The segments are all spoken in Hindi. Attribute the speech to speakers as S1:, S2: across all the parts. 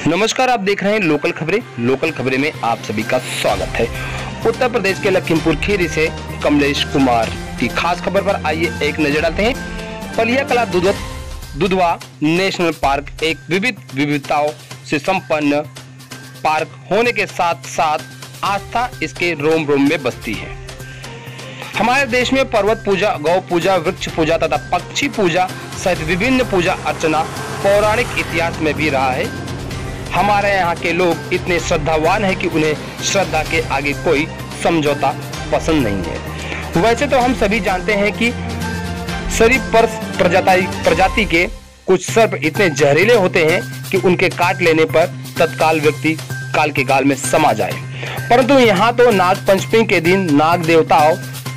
S1: नमस्कार, आप देख रहे हैं लोकल खबरें। लोकल खबरें में आप सभी का स्वागत है। उत्तर प्रदेश के लखीमपुर खीरी से कमलेश कुमार की खास खबर पर आइए एक नजर डालते हैं। पलिया कला दुधवा नेशनल पार्क एक विविधताओं से संपन्न पार्क होने के साथ साथ आस्था इसके रोम रोम में बसती है। हमारे देश में पर्वत पूजा, गौ पूजा, वृक्ष पूजा तथा पक्षी पूजा सहित विभिन्न पूजा अर्चना पौराणिक इतिहास में भी रहा है। हमारे यहाँ के लोग इतने श्रद्धावान हैं कि उन्हें श्रद्धा के आगे कोई समझौता पसंद नहीं है। वैसे तो हम सभी जानते हैं कि सरीसृप प्रजाति के कुछ सर्प इतने जहरीले होते हैं कि उनके काट लेने पर तत्काल व्यक्ति काल के गाल में समा जाए। परंतु यहाँ तो नाग पंचमी के दिन नाग देवताओं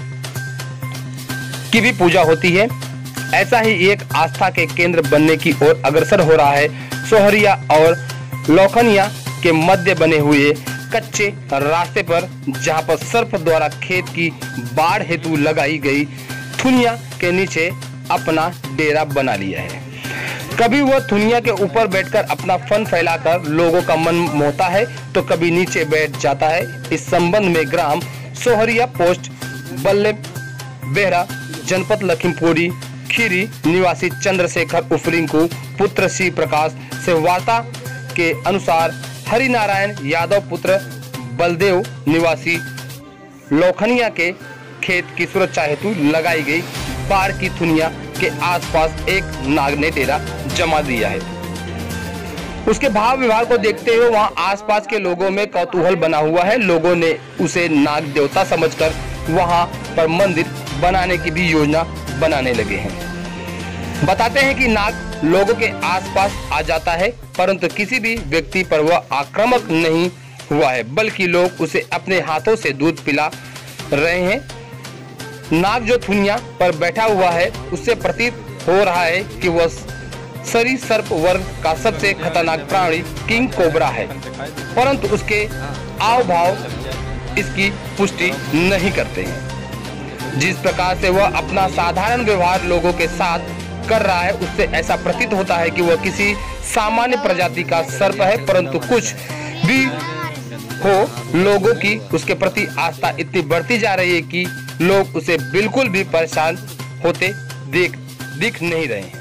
S1: की भी पूजा होती है। ऐसा ही एक आस्था के केंद्र बनने की ओर अग्रसर हो रहा है सोहरिया और लौखनिया के मध्य बने हुए कच्चे रास्ते पर, जहां पर सर्प द्वारा खेत की बाढ़ हेतु लगाई गई थुनिया के नीचे अपना डेरा बना लिया है। कभी वह थुनिया के ऊपर बैठकर अपना फन फैलाकर लोगों का मन मोहता है तो कभी नीचे बैठ जाता है। इस संबंध में ग्राम सोहरिया पोस्ट बल्ले बेहरा जनपद लखीमपुरी खीरी निवासी चंद्रशेखर उफरिंकु पुत्र श्री प्रकाश से वार्ता के अनुसार हरिनारायण यादव पुत्र बलदेव निवासी लौखनिया के खेत की सुरक्षा हेतु लगाई गई बाढ़ की थुनिया के आसपास एक नाग ने डेरा जमा दिया है। उसके भाव विभाग को देखते हुए वहां आसपास के लोगों में कौतूहल बना हुआ है। लोगों ने उसे नाग देवता समझकर वहां पर मंदिर बनाने की भी योजना बनाने लगे हैं। बताते हैं कि नाग लोगों के आसपास आ जाता है, परंतु किसी भी व्यक्ति पर वह आक्रामक नहीं हुआ है, बल्कि लोग उसे अपने हाथों से दूध पिला रहे हैं। नाग जो थुनिया पर बैठा हुआ है उससे प्रतीत हो रहा है कि वह सरीसृप वर्ग का सबसे खतरनाक प्राणी किंग कोबरा है, परंतु उसके आव भाव इसकी पुष्टि नहीं करते हैं। जिस प्रकार से वह अपना साधारण व्यवहार लोगों के साथ कर रहा है उससे ऐसा प्रतीत होता है कि वह किसी सामान्य प्रजाति का सर्प है, परंतु कुछ भी हो लोगों की उसके प्रति आस्था इतनी बढ़ती जा रही है कि लोग उसे बिल्कुल भी परेशान होते दिख नहीं रहे हैं।